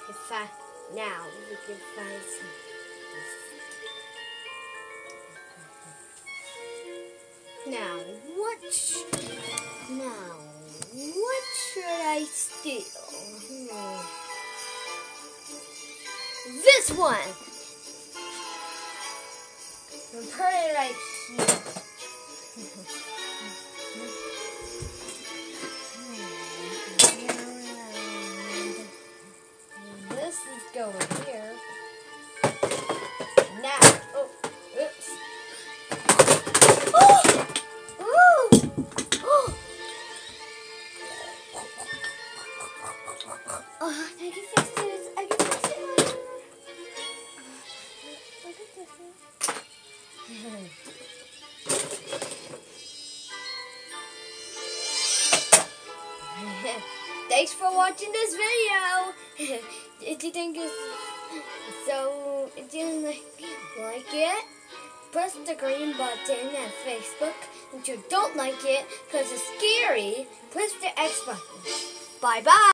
can find now. We can find some. Now what should I steal? This one. I'm put it right here. This is going here. Now, oops. I can fix this. I can fix it. Look at this one. Thanks for watching this video. If you think it's so, if you like it, press the green button at Facebook. If you don't like it because it's scary, press the X button. Bye bye.